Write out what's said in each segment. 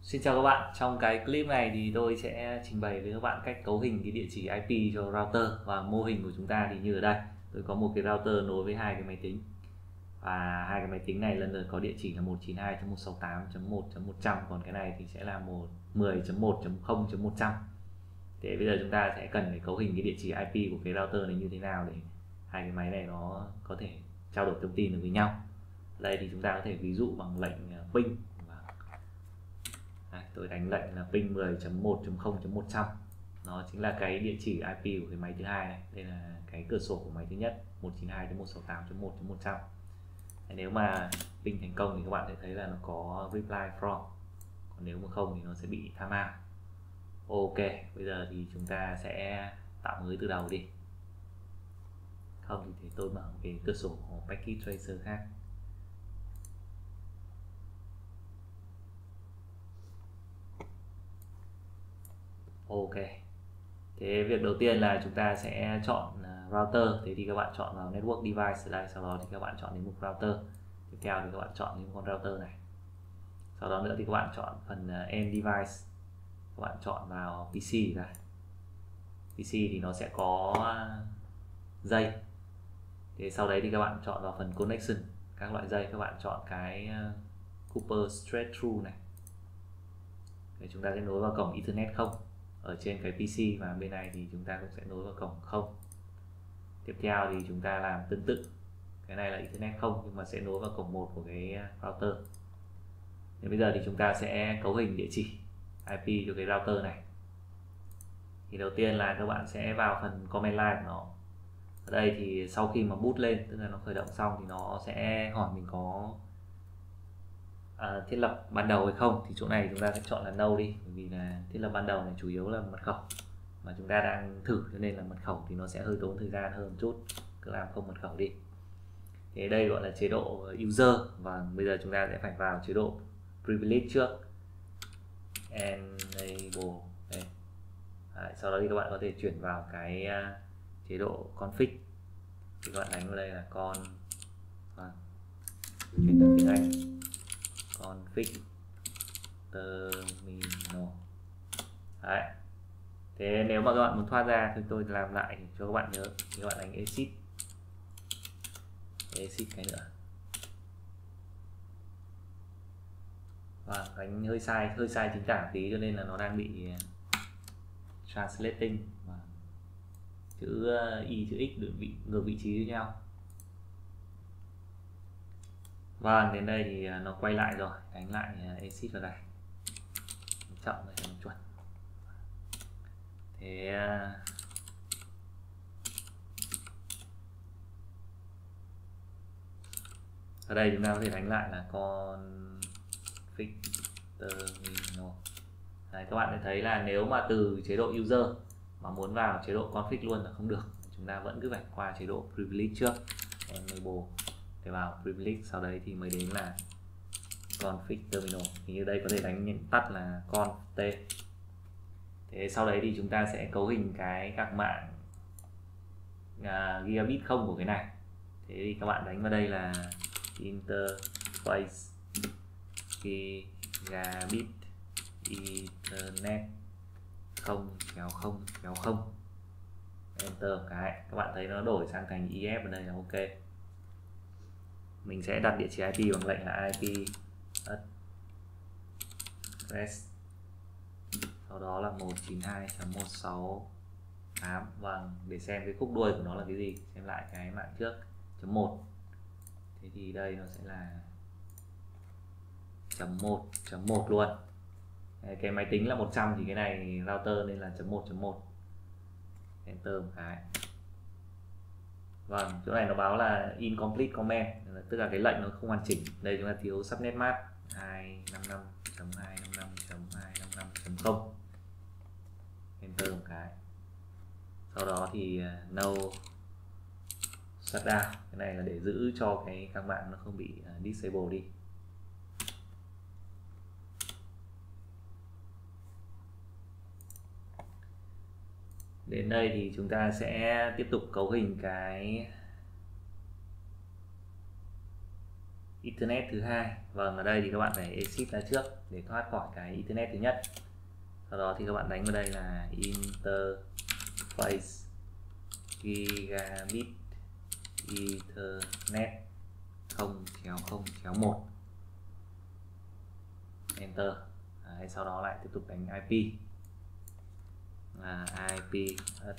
Xin chào các bạn, trong cái clip này thì tôi sẽ trình bày với các bạn cách cấu hình cái địa chỉ IP cho router. Và mô hình của chúng ta thì như ở đây, tôi có một cái router nối với hai cái máy tính, và hai cái máy tính này lần lượt có địa chỉ là 192.168.1.100, còn cái này thì sẽ là 10.1.0.100. Thế bây giờ chúng ta sẽ cần phải cấu hình cái địa chỉ IP của cái router này như thế nào để hai cái máy này nó có thể trao đổi thông tin được với nhau. Đây thì chúng ta có thể ví dụ bằng lệnh ping. Đây, tôi đánh lệnh là ping 10.1.0.100, nó chính là cái địa chỉ IP của cái máy thứ hai này. Đây là cái cửa sổ của máy thứ nhất 192.168.1.100. Nếu mà ping thành công thì các bạn sẽ thấy là nó có reply from, còn nếu mà không thì nó sẽ bị time out. Ok, bây giờ thì chúng ta sẽ tạo mới từ đầu đi, không thì tôi mở cái cửa sổ package tracer khác. Ok, thế việc đầu tiên là chúng ta sẽ chọn router. Thế thì các bạn chọn vào network device ở đây, sau đó thì các bạn chọn đến mục router. Tiếp theo thì các bạn chọn những con router này, sau đó nữa thì các bạn chọn phần end device, các bạn chọn vào PC này. PC thì nó sẽ có dây, thế sau đấy thì các bạn chọn vào phần connection, các loại dây các bạn chọn cái Cooper straight through này, để chúng ta sẽ nối vào cổng Ethernet 0 ở trên cái PC, và bên này thì chúng ta cũng sẽ nối vào cổng 0. Tiếp theo thì chúng ta làm tương tự, cái này là Ethernet 0 nhưng mà sẽ nối vào cổng 1 của cái router. Thì bây giờ thì chúng ta sẽ cấu hình địa chỉ IP cho cái router này. Thì đầu tiên là các bạn sẽ vào phần command line của nó. Ở đây thì sau khi mà boot lên, tức là nó khởi động xong, thì nó sẽ hỏi mình có thiết lập ban đầu hay không. Thì chỗ này chúng ta sẽ chọn là no đi, bởi vì là thiết lập ban đầu này chủ yếu là mật khẩu mà chúng ta đang thử, cho nên là mật khẩu thì nó sẽ hơi tốn thời gian hơn chút, cứ làm không mật khẩu đi. Thế đây gọi là chế độ user, và bây giờ chúng ta sẽ phải vào chế độ privilege trước, enable đây. Đấy, sau đó thì các bạn có thể chuyển vào cái chế độ config, thì các bạn đánh vào đây là con chuyển sang tiếng Anh, config terminal. Đấy. Thế nếu mà các bạn muốn thoát ra thì tôi làm lại cho các bạn nhớ, thì các bạn đánh exit cái nữa. Và đánh hơi sai chính tả tí, cho nên là nó đang bị translating, và chữ y chữ x được ngược vị trí với nhau. Và đến đây thì nó quay lại rồi, đánh lại exit vào đây, chậm để cho nó chuẩn. Thế ở đây chúng ta có thể đánh lại là config terminal. Đấy, các bạn sẽ thấy là nếu mà từ chế độ user mà muốn vào chế độ config luôn là không được, chúng ta vẫn cứ phải qua chế độ privilege trước, enable để vào privilege, sau đấy thì mới đến là config terminal. Thì như đây có thể đánh tắt là conf t. Thế sau đấy thì chúng ta sẽ cấu hình cái các mạng gigabit 0 của cái này. Thế thì các bạn đánh vào đây là interface gigabit ethernet 0.0.0, enter cái, các bạn thấy nó đổi sang thành EF ở đây là ok. Mình sẽ đặt địa chỉ IP bằng lệnh là IP address, sau đó là 192.168. Vâng, để xem cái khúc đuôi của nó là cái gì, xem lại cái mạng trước .1. Thế thì đây nó sẽ là .1 luôn. Cái máy tính là 100 thì cái này router nên là .1.1. Enter một cái. Vâng, chỗ này nó báo là incomplete comment, tức là cái lệnh nó không hoàn chỉnh. Đây chúng ta thiếu subnet mask 255.255.255.0. Enter một cái. Sau đó thì no shutdown, cái này là để giữ cho các mạng nó không bị disable đi. Đến đây thì chúng ta sẽ tiếp tục cấu hình cái Ethernet thứ hai. Vâng, ở đây thì các bạn phải exit ra trước để thoát khỏi cái Ethernet thứ nhất. Sau đó thì các bạn đánh vào đây là interface gigabit Ethernet 0/0/1, enter. Đấy, sau đó lại tiếp tục đánh IP là IP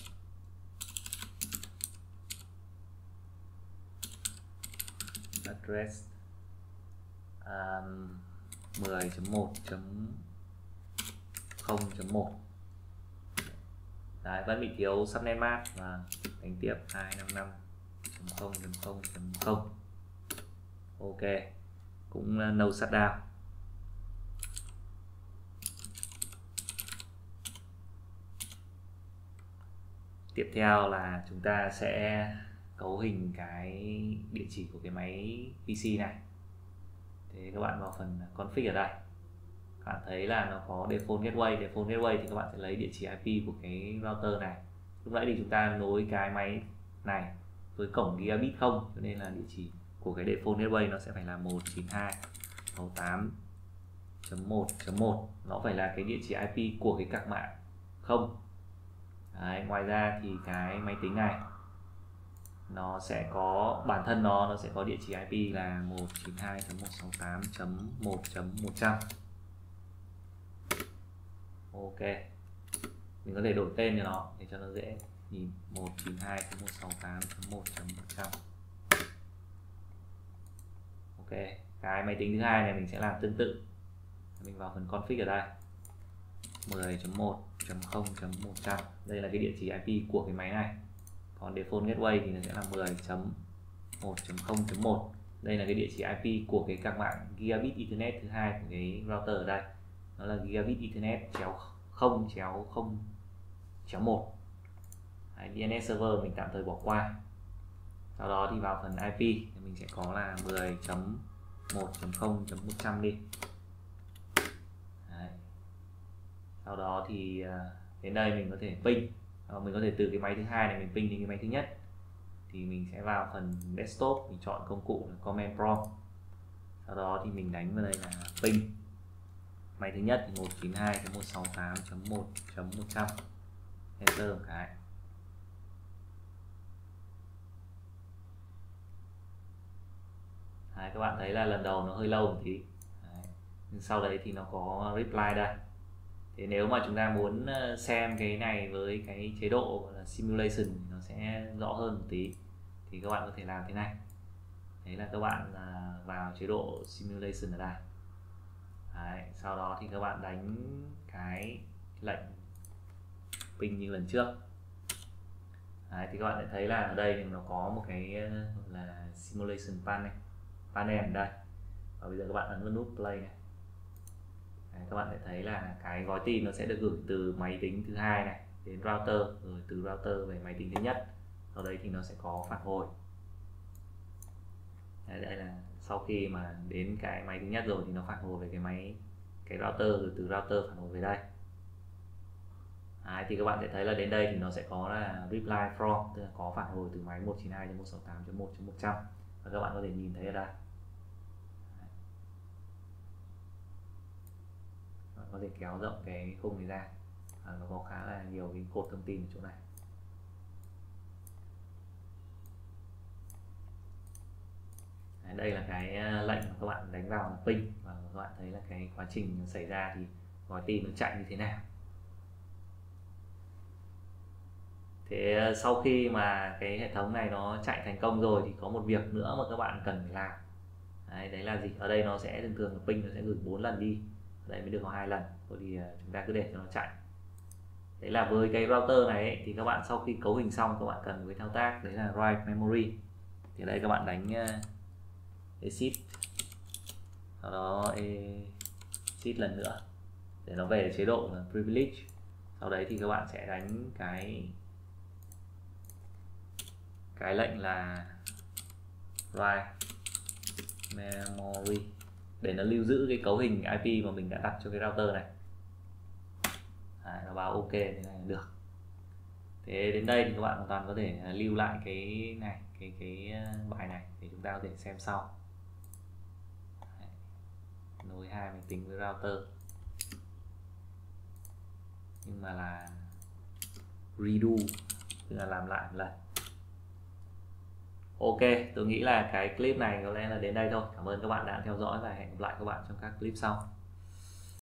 address 10.1.0.1. Đấy, vẫn bị thiếu subnet mask và đánh tiếp 255.0.0.0. Ok, cũng no shutdown. Tiếp theo là chúng ta sẽ cấu hình cái địa chỉ của cái máy PC này. Thế các bạn vào phần config ở đây, các bạn thấy là nó có default gateway. Default gateway thì các bạn sẽ lấy địa chỉ IP của cái router này. Lúc nãy thì chúng ta nối cái máy này với cổng gigabit 0, cho nên là địa chỉ của cái default gateway nó sẽ phải là 192.68.1.1. nó phải là cái địa chỉ IP của cái card mạng 0. Đấy, ngoài ra thì cái máy tính này nó sẽ có bản thân nó sẽ có địa chỉ IP là 192.168.1.100. Ok, mình có thể đổi tên cho nó để cho nó dễ nhìn. 192.168.1.100. Ok, cái máy tính thứ hai này mình sẽ làm tương tự. Mình vào phần config ở đây, 10.1.0.100. đây là cái địa chỉ IP của cái máy này. Còn default gateway thì nó sẽ là 10.1.0.1. đây là cái địa chỉ IP của cái card mạng gigabit Ethernet thứ hai của cái router ở đây. Nó là gigabit Ethernet chéo 0/0/1. DNS server mình tạm thời bỏ qua. Sau đó thì vào phần IP thì mình sẽ có là 10.1.0.100 đi. Đấy. Sau đó thì đến đây mình có thể ping. Mình có thể từ cái máy thứ hai này mình ping đến cái máy thứ nhất. Thì mình sẽ vào phần desktop, mình chọn công cụ là command prompt. Sau đó thì mình đánh vào đây là ping. Máy thứ nhất thì 192.168.1.100. Enter một cái. Đấy, các bạn thấy là lần đầu nó hơi lâu một tí. Đấy. Nhưng sau đấy thì nó có reply đây. Thế nếu mà chúng ta muốn xem cái này với cái chế độ là simulation thì nó sẽ rõ hơn một tí, thì các bạn có thể làm thế này. Đấy là các bạn vào chế độ simulation ở đây. Đấy, sau đó thì các bạn đánh cái lệnh ping như lần trước. Đấy, thì các bạn sẽ thấy là ở đây thì nó có một cái là simulation panel ở đây. Và bây giờ các bạn ấn vào nút play này. Đấy, các bạn sẽ thấy là cái gói tin nó sẽ được gửi từ máy tính thứ hai này đến router, rồi từ router về máy tính thứ nhất. Sau đấy thì nó sẽ có phản hồi. Đấy, đây là sau khi mà đến cái máy thứ nhất rồi thì nó phản hồi về cái router, rồi từ router phản hồi về đây. Đấy, thì các bạn sẽ thấy là đến đây thì nó sẽ có là reply from, tức là có phản hồi từ máy 192.168.1.100, và các bạn có thể nhìn thấy ở đây. Bạn có thể kéo rộng cái khung này ra, nó có khá là nhiều cái cột thông tin ở chỗ này. Đấy, đây là cái lệnh mà các bạn đánh vào là ping, và các bạn thấy là cái quá trình xảy ra thì gói tin nó chạy như thế nào. Thế sau khi mà cái hệ thống này nó chạy thành công rồi thì có một việc nữa mà các bạn cần phải làm. Đấy là gì? Ở đây nó sẽ thường là ping nó sẽ gửi 4 lần đi, ở đây mới được có 2 lần. Thôi thì chúng ta cứ để cho nó chạy. Đấy là với cái router này ấy, thì các bạn sau khi cấu hình xong các bạn cần với thao tác đấy là write memory. Thì đây các bạn đánh exit, sau đó exit lần nữa để nó về chế độ là privilege. Sau đấy thì các bạn sẽ đánh cái lệnh là write memory để nó lưu giữ cái cấu hình IP mà mình đã đặt cho cái router này. Đấy, nó báo ok thế này là được. Thế đến đây thì các bạn hoàn toàn có thể lưu lại cái này, cái bài này để chúng ta có thể xem sau. nối 2 máy tính với router, nhưng mà là redo, tức là làm lại một lần. Ok, tôi nghĩ là cái clip này có lẽ là đến đây thôi. Cảm ơn các bạn đã theo dõi và hẹn gặp lại các bạn trong các clip sau.